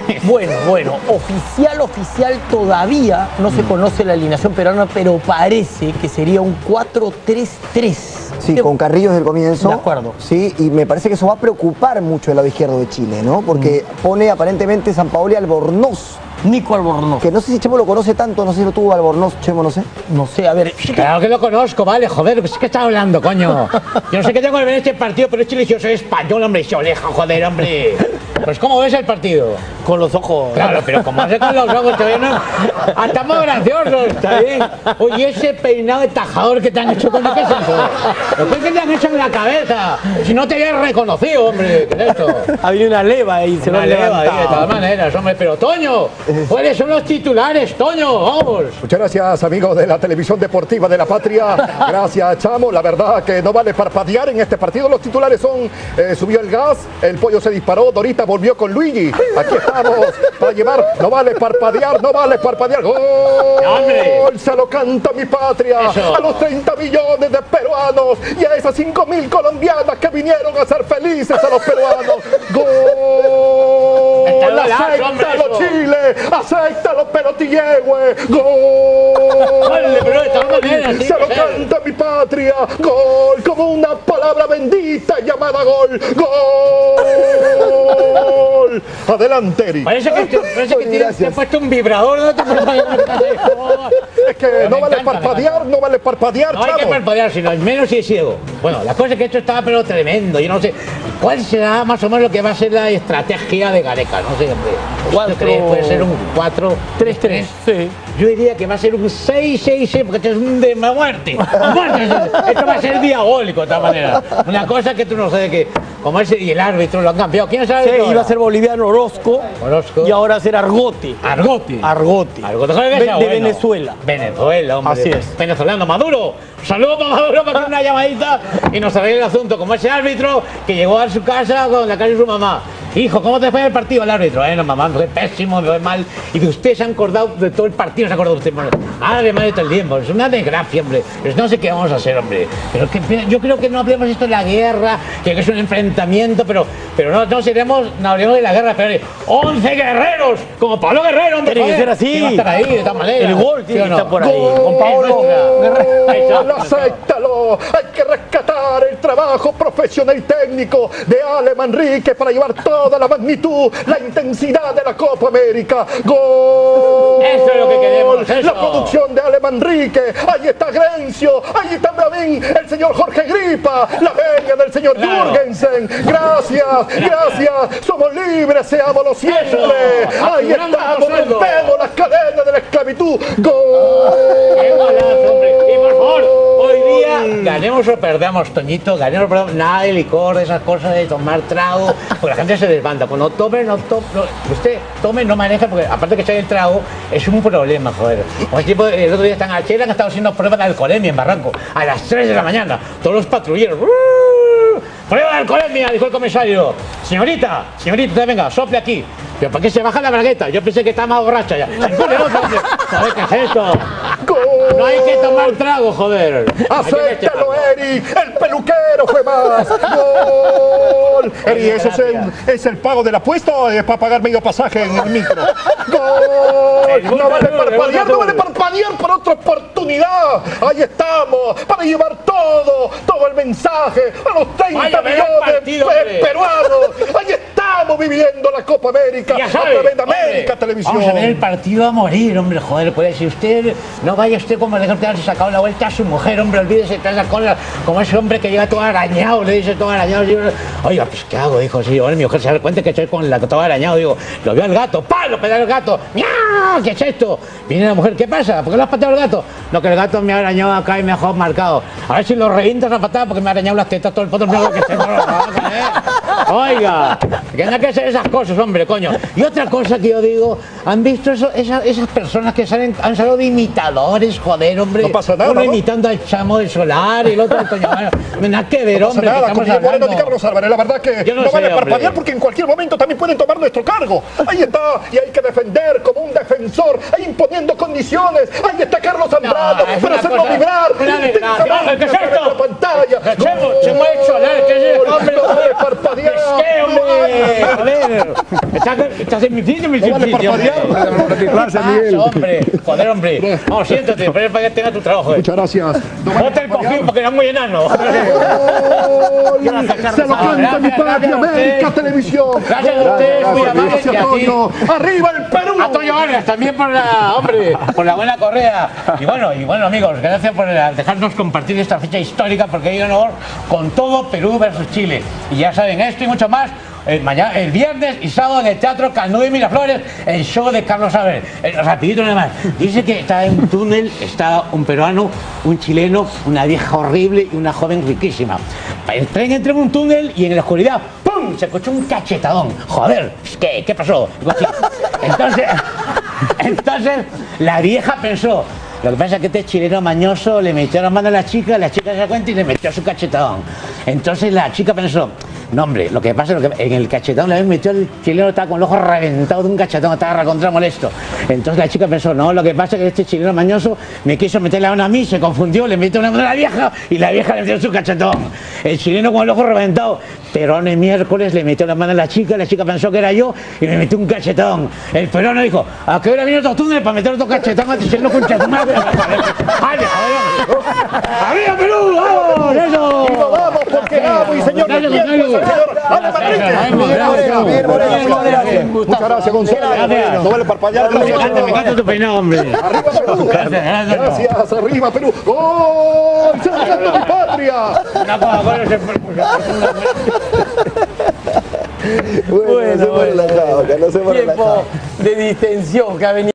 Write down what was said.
Bueno, oficial todavía no se conoce la alineación peruana, pero parece que sería un 4-3-3. Sí, con Carrillo desde el comienzo. De acuerdo. Sí, y me parece que eso va a preocupar mucho el lado izquierdo de Chile, ¿no? Porque pone aparentemente Sampaoli Albornoz. Nico Albornoz. Que no sé si Chemo lo conoce tanto, no sé si lo tuvo Albornoz, Chemo, no sé. No sé, a ver. Claro que lo conozco, vale, joder, ¿qué estás hablando, coño? Yo no sé qué tengo que ver en este partido, pero Chile, yo soy español, hombre, yo lejo, joder, hombre. Pues, ¿cómo ves el partido? Con los ojos. Claro, pero como hace con los ojos, todavía no. Ah, estamos graciosos, está bien. Oye, ese peinado de tajador que te han hecho, ¿qué es eso? ¿Lo que te han hecho en la cabeza? Si no te habías reconocido, hombre, ¿qué es esto? Había una leva ahí, se lo han leva ahí, de levantado. todas maneras, hombre, pero Toño, ¿cuáles son los titulares, Toño? Vamos. Muchas gracias, amigos de la televisión deportiva de la patria. Gracias, Chamo. La verdad que no vale parpadear en este partido. Los titulares son, subió el gas, el pollo se disparó, Dorita volvió con Luigi. Aquí estamos para llevar, no vale parpadear, no vale parpadear. ¡Gol! Se lo canta mi patria. Eso. A los 30 millones de peruanos y a esas 5.000 colombianas que vinieron a ser felices a los peruanos. ¡Gol! ¡Acéptalo, Chile! ¡Acéptalo, Pelotillehue! ¡Gol! Vale, pero de todas maneras, Se lo canta mi patria. ¡Gol! Como una palabra bendita llamada gol. ¡Gol! Adelante, Eric. Parece que te he puesto un vibrador, ¿no? Es que no vale parpadear, no vale parpadear, No hay que Chamo. parpadear, sino al menos si es ciego. Bueno, la cosa es que esto estaba pero tremendo. Yo no sé cuál será más o menos lo que va a ser la estrategia de Gareca. No sé, hombre. ¿Cuál crees? Puede ser un 4-3-3. Sí. Yo diría que va a ser un 6-6-6 porque esto es un de muerte. Esto va a ser diabólico de todas maneras. Una cosa que tú no sabes que, como ese y el árbitro lo han cambiado. ¿Quién es el árbitro? Sí, iba a ser boliviano Orozco y ahora será Argote. Argote. Argote. De Venezuela. Venezuela, hombre. Así es. Venezolano, Maduro. Saludos para Maduro para hacer una llamadita y nos arregle el asunto. Como ese árbitro que llegó a su casa con la casa de su mamá. Hijo, ¿cómo te fue el partido el árbitro? Bueno, mamá, me fue pésimo, me fue mal. Y de usted se ha acordado de todo el partido, se ha acordado usted. Además de todo el tiempo. Es una desgracia, hombre. Pues no sé qué vamos a hacer, hombre. Pero que, yo creo que no hablemos esto de la guerra, que es un enfrentamiento, pero no hablemos de la guerra. Pero 11 guerreros, como Pablo Guerrero, hombre. Tiene que ser así. Que va a estar ahí, de esta manera. El gol tiene que estar por ahí. Con Pablo Guerrero. Acéptalo. Hay que rescatar el trabajo profesional y técnico de Ale Manrique para llevar toda la magnitud, la intensidad de la Copa América. ¡Gol! Eso es lo que queremos, eso. La producción de Ale Manrique. Ahí está Grencio, ahí está Bravín, el señor Jorge Gripa, la venia del señor Jürgensen. Gracias. Somos libres, seámoslo siempre. Ahí estamos, rompemos las cadenas de la esclavitud. ¡Gol! ¡Qué golazo, hombre! Y por favor, hoy día, ganemos o perdamos, Toñito, ganemos o perdamos, nada de licor, de esas cosas de tomar trago, porque la gente se desbanda. Cuando usted tome, no maneja, porque aparte que está el trago, es un problema, joder. Como el otro día están a Chile, han estado haciendo pruebas de alcoholemia en Barranco, a las 3 de la mañana, todos los patrulleros. ¡Prueba de alcoholemia!, dijo el comisario. Señorita, usted venga, sople aquí. ¿Pero para qué se baja la bragueta? Yo pensé que estaba más borracha ya. ¿Sabes qué es esto? No hay que tomar trago, joder. ¡Acéptalo, Eric! ¡El peluquero fue más! ¡Gol! Eric, ¿eso es el pago de la apuesta o es para pagar medio pasaje en el micro? ¡Gol! No vale parpadear por otra oportunidad. Ahí estamos, para llevar todo el mensaje a los 30 millones peruanos. Ahí estamos viviendo la Copa América a través de América Televisión. Vamos a ver el partido a morir, hombre, joder, puede decir usted, no vaya usted como le dejar sacado la vuelta a su mujer, hombre, olvídese de esas cosas, como ese hombre que llega todo arañado, le dice todo arañado, oiga, pues ¿qué hago? Dijo, sí, ahora mi mujer se da cuenta que estoy con la todo arañado, digo, lo veo al gato, ¡pam! Lo pega el gato, ¡miau! ¿Qué es esto? Viene la mujer, ¿qué pasa? ¿Por qué lo has pateado al gato? No, que el gato me ha arañado acá y me ha dejado marcado. A ver si lo revientas a patada porque me ha arañado las tetas todo el foto, que se Oiga, que no hay que hacer esas cosas, hombre, coño. Y otra cosa que yo digo, ¿han visto esas personas que han salido de imitadores, joder, hombre? No pasa nada, Uno ¿no? imitando al Chamo del Solar y el otro al Toño. Nada que ver, No pasa hombre. nada, que con estamos Guillermo Moreno hablando. y Carlos Álvarez. La verdad que Yo no no sé, vale hombre. parpadear porque en cualquier momento también pueden tomar nuestro cargo. Ahí está, y hay que defender como un defensor, ahí imponiendo condiciones. Ahí está Carlos Zambrano, es para una hacerlo cosa- vibrar. una desgracia. Hombre, ¿qué es esto? En la pantalla. Chemo del Solar, ¿qué es esto, hombre? No vale parpadear. ¿Qué, hombre? Joder. Estás en mi sitio, mi vale sitio. parpadear. Gracias, Miguel. Hombre, joder, hombre. Vamos, siéntate, espera para que tenga tu trabajo. Muchas gracias. No te cogí porque eres muy enano. ¡Gol! Se lo canta mi patria, América Televisión. Gracias a ustedes, muy amables, y a ti. Toño. ¡Arriba el Perú! A Toño Arias también por la buena correa. Y bueno, amigos, gracias por dejarnos compartir esta fecha histórica, porque hay honor con todo Perú versus Chile. Y ya saben, esto y mucho más. El viernes y sábado en el Teatro Canú de Miraflores, el show de Carlos Saber. Rapidito nada más. Dice que está en un túnel, está un peruano, un chileno, una vieja horrible y una joven riquísima. El tren entra en un túnel y en la oscuridad, ¡pum!, se escuchó un cachetadón. Joder, ¿qué pasó? Entonces la vieja pensó, lo que pasa es que este chileno mañoso le metió la mano a la chica se da cuenta y le metió su cachetadón. Entonces la chica pensó, no hombre, lo que pasa es que en el cachetón le metió el chileno, estaba con el ojo reventado de un cachetón, estaba recontra molesto. Entonces la chica pensó, no, lo que pasa es que este chileno mañoso me quiso meter la mano a mí, se confundió, le metió una mano a la vieja y la vieja le metió su cachetón. El chileno con el ojo reventado, peruano el miércoles le metió la mano a la chica pensó que era yo y me metió un cachetón. El peruano dijo, ¿a qué hora viene otro túnel para meter otro cachetón a este chileno con cachetón? ¡Arriba Perú! ¡Vamos! ¡Eso! Y nos vamos porque vamos, y señor. Muchas gracias, Gonzalo. No vale parpadear. Me encanta tu peinado, hombre. Arriba Perú. Gracias, arriba Perú. ¡Gol! ¡Se lo canta mi patria! Una Coca-Cola se Bueno, no se hemos relajado, tiempo de distensión que ha venido.